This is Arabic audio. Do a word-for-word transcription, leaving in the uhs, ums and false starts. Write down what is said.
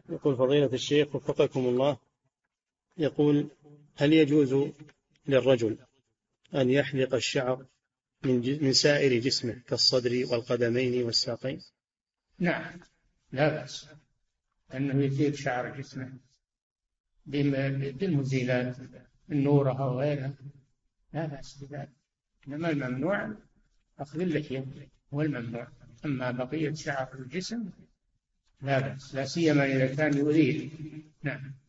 يقول فضيلة الشيخ وفقكم الله، يقول: هل يجوز للرجل أن يحلق الشعر من من سائر جسمه كالصدر والقدمين والساقين؟ نعم، لا بأس أنه يثير شعر جسمه بالمزيلات، النورة أو غيرها، لا بأس بذلك. إنما الممنوع أخذ اللحية هو الممنوع، أما بقية شعر الجسم لا بأس، لا سيما إذا كان يؤذيه. نعم.